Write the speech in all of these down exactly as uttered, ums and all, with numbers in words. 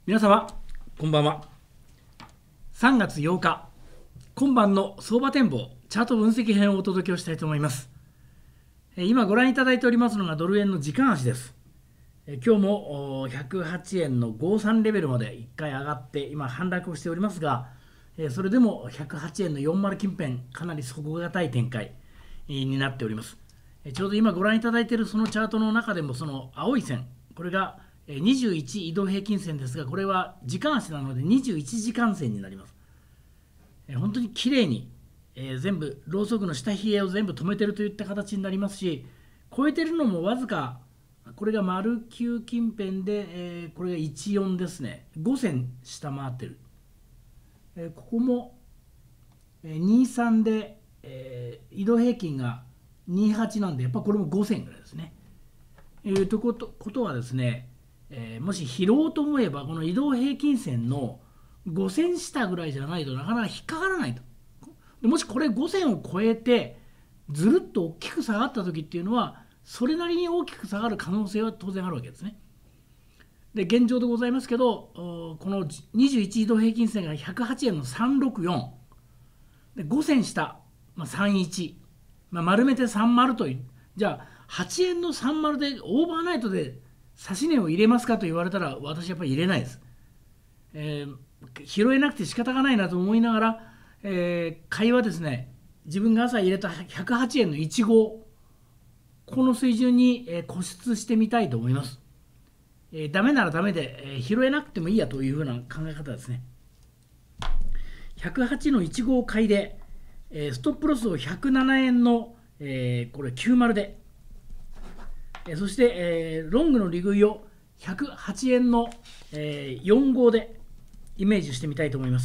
皆様こんばんは。さんがつようか今晩の相場展望チャート分析編をお届けをしたいと思います。えー今ご覧いただいておりますのがドル円の時間足です。えー今日もおひゃくはちえんのごじゅうさんレベルまでいっかい上がって今反落をしておりますが、えーそれでもひゃくはちえんのよんじゅう近辺かなり底堅い展開えーになっております。えーちょうど今ご覧いただいているそのチャートの中でもその青い線、これがえーにじゅういち移動平均線ですが、これは時間足なのでにじゅういちじかん線になります。えー本当に綺麗に、えー全部ローソクの下冷えを全部止めてるといった形になりますし、超えてるのもわずか、これが丸きゅう近辺で、えーこれがいちよんですね。ご線下回ってる。えーここも、えーにさんで、えー移動平均がにじゅうはちなんで、やっぱこれもご線ぐらいですね。えーということことはですね、えーもし拾おうと思えばこの移動平均線のご線下ぐらいじゃないとなかなか引っかからないと。でもしこれご線を超えてずるっと大きく下がった時っていうのはそれなりに大きく下がる可能性は当然あるわけですね。で現状でございますけど、このにじゅういち移動平均線がひゃくはちえんのさんびゃくろくじゅうよんでご線下、まあ、さんじゅういち、まあ、丸めてさんじゅうという、じゃあはちえんのさんじゅうでオーバーナイトで指し値を入れますかと言われたら私やっぱり入れないです。えー拾えなくて仕方がないなと思いながら、えー買いはですね、自分が朝入れたひゃくはちえんのいち号、この水準に、えー固執してみたいと思います。えーダメならダメで、えー拾えなくてもいいやというふうな考え方ですね。ひゃくはちのいち号買いで、えーストップロスをひゃくななえんの、えーこれきゅうじゅうで、えーそして、えーロングの利食いをひゃくはちえんの、えーよん号でイメージしてみたいと思います。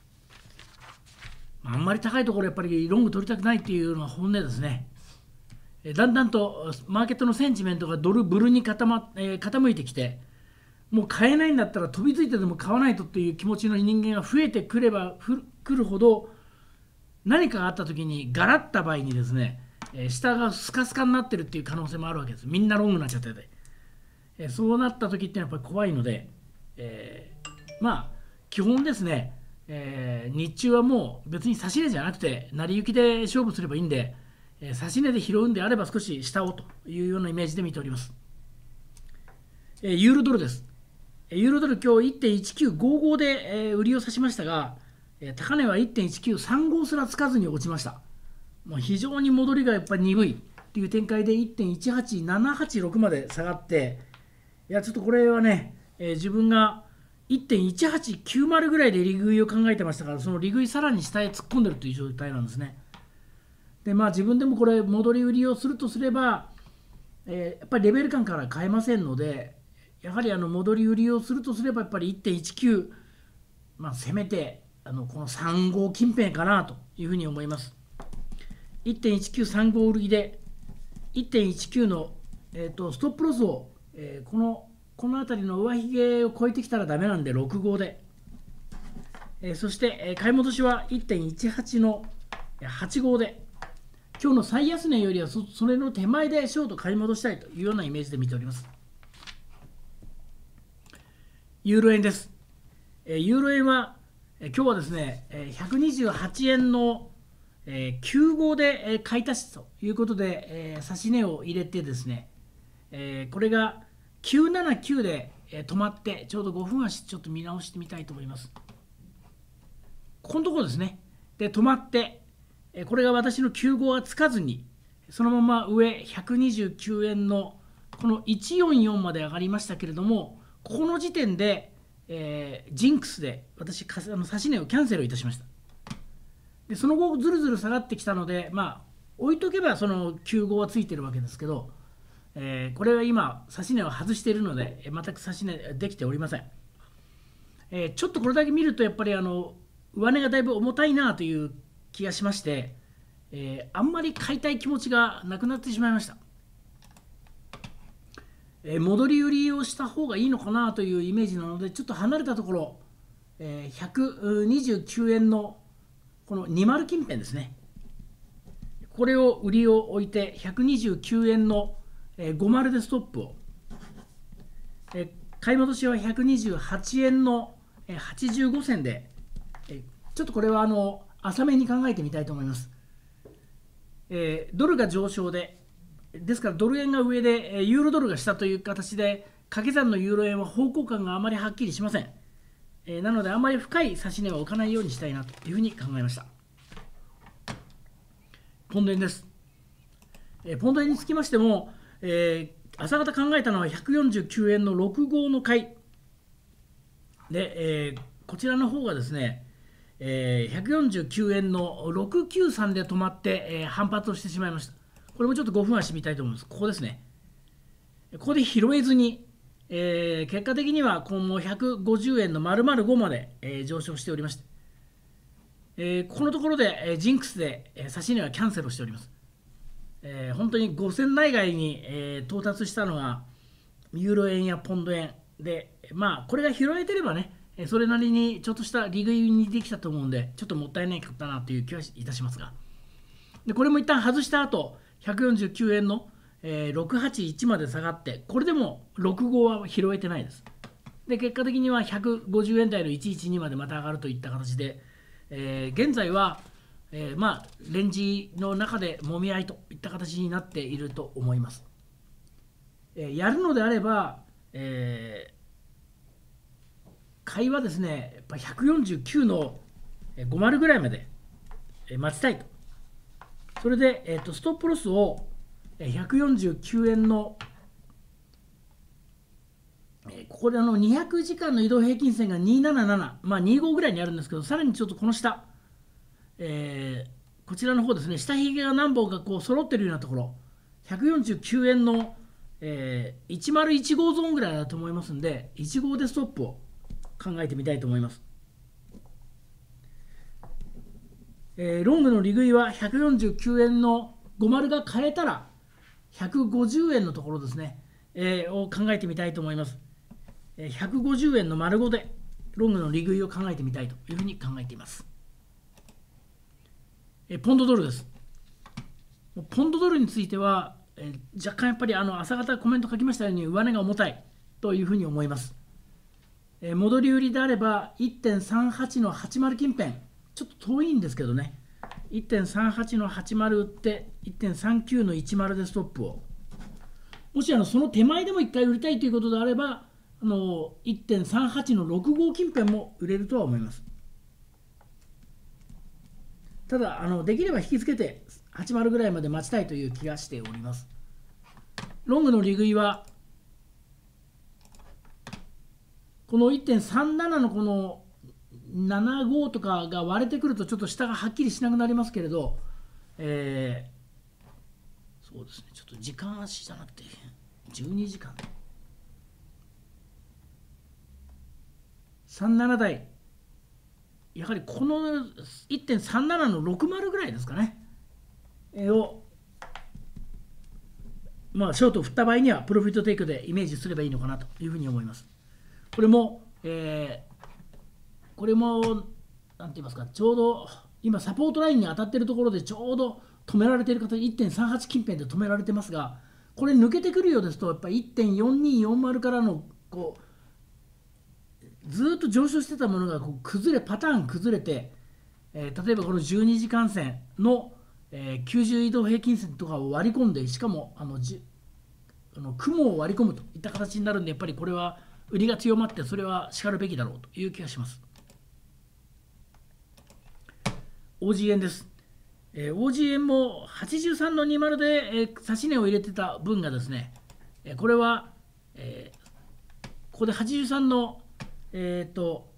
あんまり高いところやっぱりロング取りたくないっていうのが本音ですね。えーだんだんとマーケットのセンチメントがドルブルに傾,、まえー傾いてきて、もう買えないんだったら飛びついてでも買わないとっていう気持ちの人間が増えてくればふくるほど、何かがあった時にガラッた場合にですね、えー下がスカスカになってるっていう可能性もあるわけです。みんなロングになっちゃってて、えーそうなった時っていうのはやっぱり怖いので、えーまあ基本ですね、えー日中はもう別に差し値じゃなくて成り行きで勝負すればいいんで、えー差し値で拾うんであれば少し下をというようなイメージで見ております。えーユーロドルです。ユーロドル今日 いってんいちきゅうごご で、えー売りを指しましたが、えー高値は いってんいちきゅうさんご すらつかずに落ちました。もう非常に戻りがやっぱり鈍いっていう展開で いってんいちはちななはちろく まで下がって、いやちょっとこれはね、えー自分が いってんいちはちきゅうまる ぐらいで利食いを考えてましたから、その利食いさらに下へ突っ込んでるという状態なんですね。でまあ自分でもこれ戻り売りをするとすれば、えーやっぱりレベル感から買えませんので、やはりあの戻り売りをするとすればやっぱり いってんいちきゅう、まあ、せめてあのこのさん号近辺かなというふうに思います。いってんいちきゅうさん号売りで いってんいちきゅう の、えー、とストップロスを、えーこのこの辺りの上髭を超えてきたらダメなんでろく号で、えーそして、えー買い戻しは いってんいちはち のはち号で、今日の最安値よりは そ, それの手前でショート買い戻したいというようなイメージで見ております。ユーロ円です。えーユーロ円は、えー今日はですね、えーひゃくにじゅうはちえんの、えーきゅう号で、えー買い足しということで、えー、指し値を入れてですね、えーこれがきゅうななきゅうで、えー止まって、ちょうどごふん足ちょっと見直してみたいと思います。ここのところですね。で、止まって、えーこれが私のきゅう号がつかずに、そのまま上ひゃくにじゅうきゅうえんのこのいちよんよんまで上がりましたけれども、ここの時点で、えージンクスで私、かあの指し値をキャンセルいたしました。でその後、ずるずる下がってきたので、まあ、置いとけばそのきゅう号はついてるわけですけど、えーこれは今、指し値を外しているので、全く指し値できておりません。えーちょっとこれだけ見ると、やっぱりあの上値がだいぶ重たいなという気がしまして、えーあんまり買いたい気持ちがなくなってしまいました。えー戻り売りをした方がいいのかなというイメージなので、ちょっと離れたところ、えーひゃくにじゅうきゅうえんのこのにじゅう近辺ですね、これを売りを置いてひゃくにじゅうきゅうえんのごじゅうでストップを、え買い戻しはひゃくにじゅうはちえんのはちじゅうごせんで、ちょっとこれはあの浅めに考えてみたいと思います。えー、ドルが上昇で、ですからドル円が上でユーロドルが下という形で、掛け算のユーロ円は方向感があまりはっきりしません。えー、なのであまり深い指し値は置かないようにしたいなというふうに考えました。ポンド円です。えー、ポンド円につきましても、えー、朝方考えたのはひゃくよんじゅうきゅうえんのろく号の買いで、えー、こちらの方がですね、えー、ひゃくよんじゅうきゅうえんのろくきゅうさんで止まって、えー、反発をしてしまいました。これもちょっとごふん足見たいと思います。ここですね。ここで拾えずに、えー、結果的には今後ひゃくごじゅうえんの丸々ごまで、えー、上昇しておりまして、えー、ここのところで、えー、ジンクスで、えー、指し値はキャンセルをしております。えー、本当にごせん内外に、えー、到達したのがユーロ円やポンド円で、まあこれが拾えてればね、それなりにちょっとした利食いにできたと思うんで、ちょっともったいないかったなという気はいたしますが、でこれも一旦外した後ひゃくよんじゅうきゅうえんの、えー、ろくはちいちまで下がって、これでもろく号は拾えてないです。で結果的にはひゃくごじゅうえん台のいちいちにまでまた上がるといった形で、えー、現在は、えー、まあレンジの中でもみ合いといった形になっていると思います。えー、やるのであれば、えー買いはですね、やっぱひゃくよんじゅうきゅうのごじゅうぐらいまで待ちたいと。それで、えー、とストップロスをひゃくよんじゅうきゅうえんの、えー、ここであのにひゃくじかんの移動平均線がにひゃくななじゅうなな、まあ、にじゅうごぐらいにあるんですけど、さらにちょっとこの下、えー、こちらの方ですね、下髭が何本かこう揃ってるようなところ、ひゃくよんじゅうきゅうえんの、えー、いちまるいち号ゾーンぐらいだと思いますんで、いち号でストップを考えてみたいと思います。えー、ロングの利食いはひゃくよんじゅうきゅうえんのごじゅうが買えたらひゃくごじゅうえんのところですね、えー、を考えてみたいと思います。えー、ひゃくごじゅうえんの丸ごでロングの利食いを考えてみたいというふうに考えています。えー、ポンドドルです。ポンドドルについては、えー、若干やっぱりあの朝方コメント書きましたように上値が重たいというふうに思います。えー、戻り売りであれば いってんさんはち のはちじゅう近辺、ちょっと遠いんですけどね、いってんさんはち のはちじゅう売って いってんさんきゅう のいちじゅうでストップを、もしあのその手前でもいっかい売りたいということであれば、あの いってんさんはち のろく号近辺も売れるとは思います。ただあのできれば引き付けてはちじゅうぐらいまで待ちたいという気がしております。ロングの利食いはこの いってんさんなな のこのなな号とかが割れてくるとちょっと下がはっきりしなくなりますけれど、えー、そうですね、ちょっと時間足じゃなくてじゅうにじかんさんじゅうなな台、やはりこの いってんさんなな のろくじゅうぐらいですかね、えー、をまあショートを振った場合にはプロフィットテイクでイメージすればいいのかなというふうに思います。これも、えー、これも何て言いますか、ちょうど今サポートラインに当たっているところでちょうど止められている形、いってんさんはち 近辺で止められてますが、これ抜けてくるようですとやっぱり いってんよんによんまる からのこうずっと上昇してたものがこう崩れパターン崩れて、えー、例えばこのじゅうにじかん線の、えー、きゅうじゅう移動平均線とかを割り込んで、しかもあのじあの雲を割り込むといった形になるんで、やっぱりこれは売りが強まって、それはしかるべきだろうという気がします。オージー 円です。えー、オージー 円もはちじゅうさんのにじゅうで、えー、指値を入れてた分がですね、えー、これは、えー、ここではちじゅうさんの、えー、と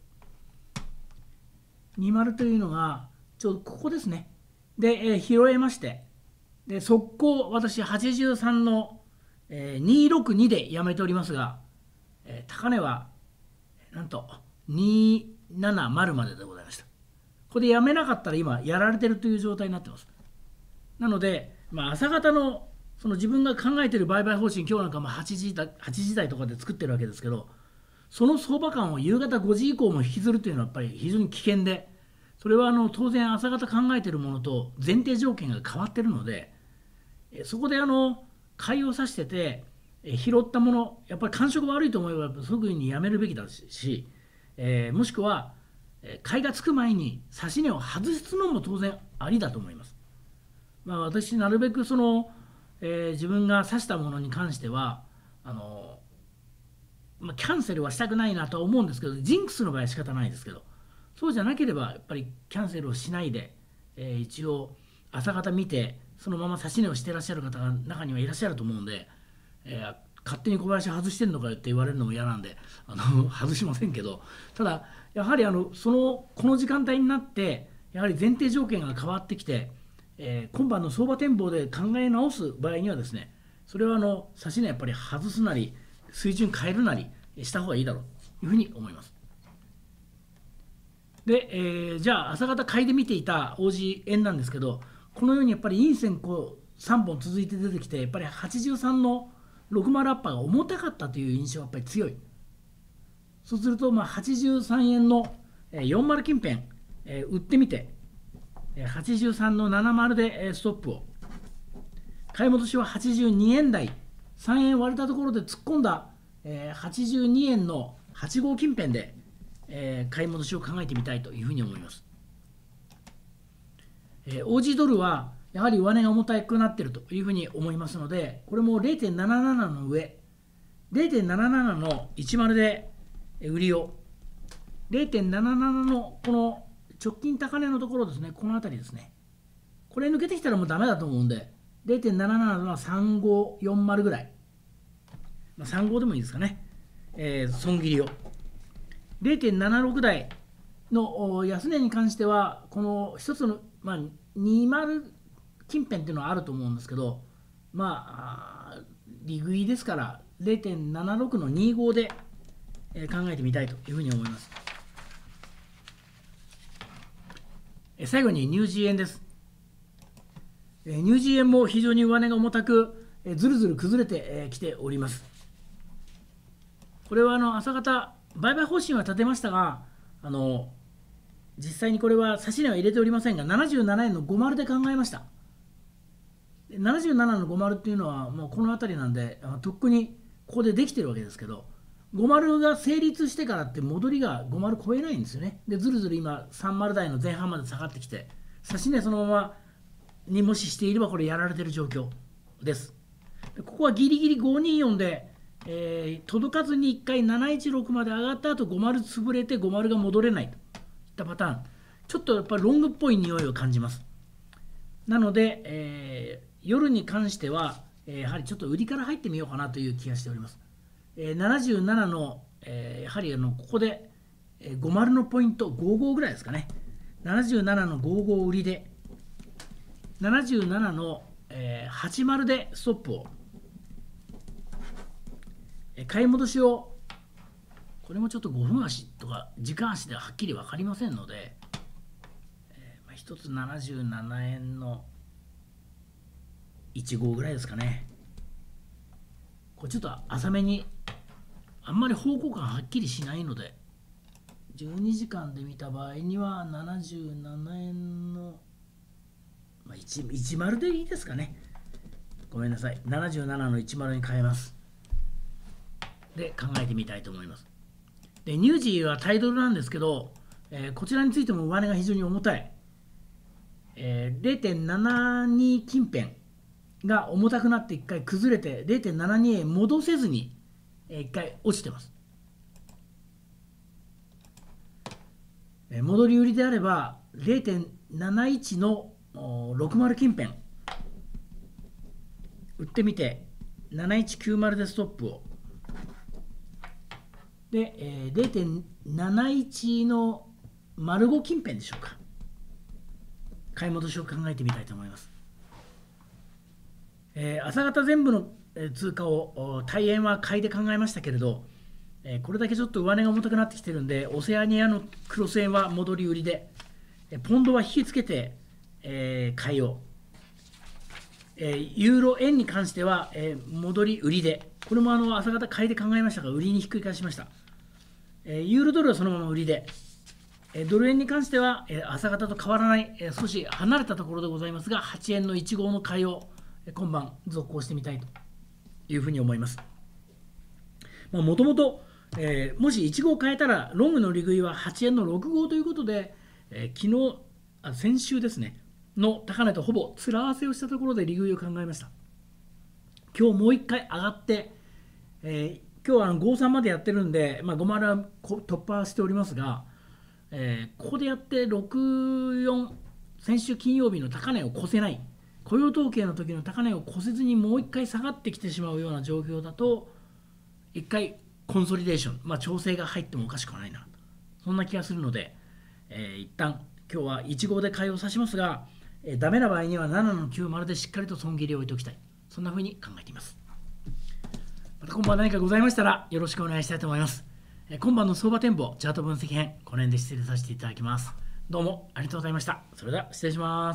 にじゅうというのがちょうどここですね。で、えー、拾えまして、で速攻私はちじゅうさんの、えー、にひゃくろくじゅうにでやめておりますが、えー、高値はなんとにひゃくななじゅうまででございました。ここでやめなかったら今やられてるという状態になってます。なので、まあ、朝方のその自分が考えている売買方針、今日なんかもはちじ台とかで作ってるわけですけど、その相場感を夕方ごじ以降も引きずるというのはやっぱり非常に危険で、それはあの当然朝方考えているものと前提条件が変わっているので、そこであの買いを指してて、 え拾ったもの、やっぱり感触悪いと思えばすぐにやめるべきだし、えー、もしくは、えー、買いがつく前に指値を外すのも当然ありだと思います。まあ、私なるべくその、えー、自分が指したものに関してはあの、まあ、キャンセルはしたくないなとは思うんですけど、ジンクスの場合は仕方ないですけど、そうじゃなければやっぱりキャンセルをしないで、えー、一応朝方見てそのまま指値をしていらっしゃる方が中にはいらっしゃると思うんで、えー、勝手に小林外してるのかよって言われるのも嫌なんであの外しませんけど、ただやはりあのそのこの時間帯になってやはり前提条件が変わってきて、えー、今晩の相場展望で考え直す場合にはですね、それはあの指値やっぱり外すなり水準変えるなりした方がいいだろうというふうに思います。で、えー、じゃあ朝方買いで見ていたオージー円なんですけど、このようにやっぱり陰線こうさんぼん続いて出てきて、やっぱりはちじゅうさんのろくじゅうアッパーが重たかったという印象がやっぱり強い。そうするとまあはちじゅうさんえんのよんじゅう近辺、えー、売ってみてはちじゅうさんのななじゅうでストップを、買い戻しははちじゅうにえん台、さんえん割れたところで突っ込んだはちじゅうにえんのはちじゅうご近辺で買い戻しを考えてみたいというふうに思います。オージー ドルはやはり上値が重たくなっているというふうに思いますので、これも れいてんなななな の上、れいてんなななな のじゅうで売りを、れいてんなななな のこの直近高値のところですね、この辺りですね、これ抜けてきたらもうダメだと思うんで、れいてんなななな はさんごよんまるぐらい、まあ、さんじゅうごでもいいですかね、えー、損切りを れいてんななろく 台の安値に関しては、この一つの、まあ、にじゅう近辺っていうのはあると思うんですけど、まあ利食いですから れいてんななろく のにじゅうごで考えてみたいというふうに思います。最後にニュージー円です。ニュージー円も非常に上値が重たくずるずる崩れてきております。これはあの朝方売買方針は立てましたが、あの実際にこれは指値は入れておりませんが、ななじゅうななえんのごじゅうで考えました。ななじゅうななのごじゅうっていうのはもうこの辺りなんで、とっくにここでできてるわけですけど、ごじゅうが成立してからって戻りがごじゅう超えないんですよね。でずるずる今さんじゅう台の前半まで下がってきて、指値そのままにもししていればこれやられてる状況です。でここはギリギリごひゃくにじゅうよんで、えー、届かずにいっかいななひゃくじゅうろくまで上がった後ごじゅう潰れてごじゅうが戻れないといったパターン、ちょっとやっぱりロングっぽい匂いを感じます。なので、えー、夜に関しては、えー、やはりちょっと売りから入ってみようかなという気がしております。えー、ななじゅうななの、えー、やはりあのここで、えー、ごじゅうのポイントごじゅうごぐらいですかね、ななじゅうななのごじゅうご売りでななじゅうななの、えー、はちじゅうでストップを、えー、買い戻しを、これもちょっとごふん足とか時間足でははっきり分かりませんので、えーまあ、ひとつななじゅうななえんのいちじゅうごぐらいですかね。これちょっと浅めに、あんまり方向感はっきりしないので、じゅうにじかんで見た場合にはななじゅうななえんの、まあ、いちじゅうでいいですかね。ごめんなさい、ななじゅうななのいちじゅうに変えます。で考えてみたいと思います。でニュージーはタイドルなんですけど、えー、こちらについても上値が非常に重たい、えー、れいてんななに 近辺が重たくなっていっかい崩れて れいてんななに へ戻せずにいっかい落ちてます。戻り売りであれば れいてんなないち のろくじゅう近辺売ってみてななせんひゃくきゅうじゅうでストップをで、えー、れいてんなないち の丸ご近辺でしょうか、買い戻しを考えてみたいと思います。えー、朝方全部の通貨を大円は買いで考えましたけれど、えー、これだけちょっと上値が重たくなってきてるんで、オセアニアのクロス円は戻り売りで、えー、ポンドは引きつけて、えー、買いを、えー、ユーロ円に関しては、えー、戻り売りで、これもあの朝方買いで考えましたが売りにひっくり返しました。えー、ユーロドルはそのまま売りで、えー、ドル円に関しては、えー、朝方と変わらない、えー、少し離れたところでございますがはちえんのいちごうの買いを今晩続行してみたいというふうに思います。 もともともしいち号変えたらロングの利食いははちえんのろく号ということで、えー、昨日あ先週ですねの高値とほぼ面合わせをしたところで利食いを考えました。今日もう一回上がって、えー、今日はあのごじゅうさんまでやってるんで、まあ、ごじゅうは突破しておりますが、えー、ここでやってろくじゅうよん、先週金曜日の高値を越せない、雇用統計の時の高値を越せずにもう一回下がってきてしまうような状況だと、一回コンソリデーション、まあ、調整が入ってもおかしくないな、そんな気がするので、えー、一旦今日はいち号で買いを指しますが、えー、ダメな場合にはななのきゅうじゅうでしっかりと損切りを置いておきたい、そんな風に考えています。また今晩何かございましたらよろしくお願いしたいと思います。えー、今晩の相場展望チャート分析編、この辺で失礼させていただきます。どうもありがとうございました。それでは失礼します。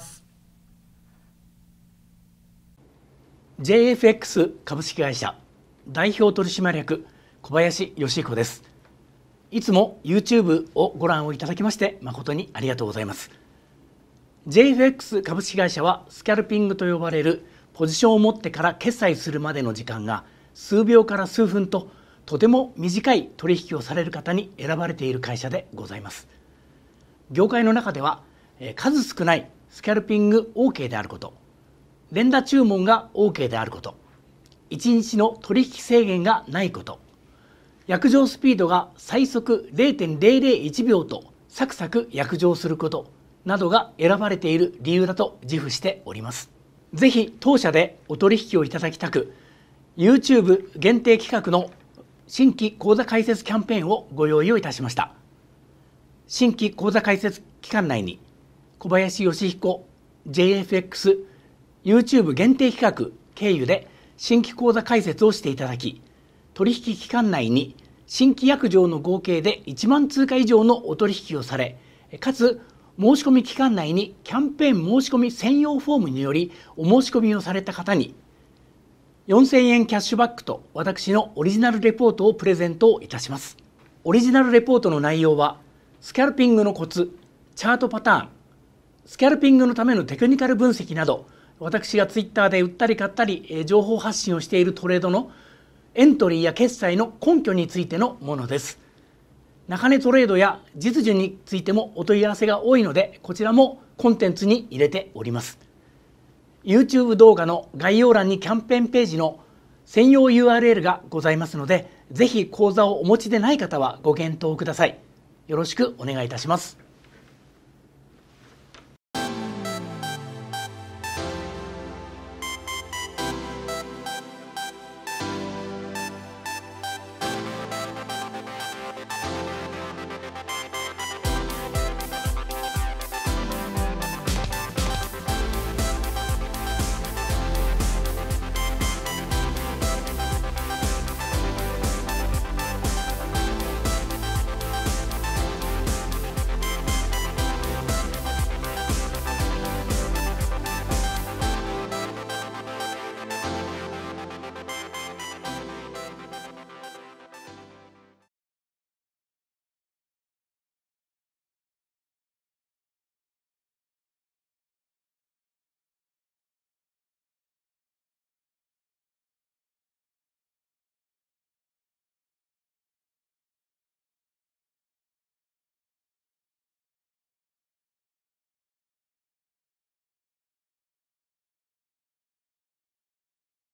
ジェイエフエックス 株式会社代表取締役小林義彦です。いつも YouTube をご覧をいただきまして誠にありがとうございます。 ジェイエフエックス 株式会社はスキャルピングと呼ばれるポジションを持ってから決済するまでの時間が数秒から数分ととても短い取引をされる方に選ばれている会社でございます。業界の中では数少ないスキャルピング OK であること、連打注文が OK であること、いちにちの取引制限がないこと、約定スピードが最速 れいてんぜろぜろいちびょうとサクサク約定することなどが選ばれている理由だと自負しております。ぜひ当社でお取引をいただきたく、 YouTube 限定企画の新規口座開設キャンペーンをご用意をいたしました。新規口座開設期間内に小林義彦 ジェイエフエックス YouTube 限定企画経由で新規口座開設をしていただき、取引期間内に新規約定の合計でいちまん通貨以上のお取引をされ、かつ申し込み期間内にキャンペーン申し込み専用フォームによりお申し込みをされた方によんせんえんキャッシュバックと私のオリジナルレポートをプレゼントいたします。オリジナルレポートの内容はスキャルピングのコツ、チャートパターン、スキャルピングのためのテクニカル分析など、私がツイッターで売ったり買ったり情報発信をしているトレードのエントリーや決済の根拠についてのものです。中値トレードや実需についてもお問い合わせが多いので、こちらもコンテンツに入れております。YouTube 動画の概要欄にキャンペーンページの専用 ユーアールエル がございますので、ぜひ口座をお持ちでない方はご検討ください。よろしくお願いいたします。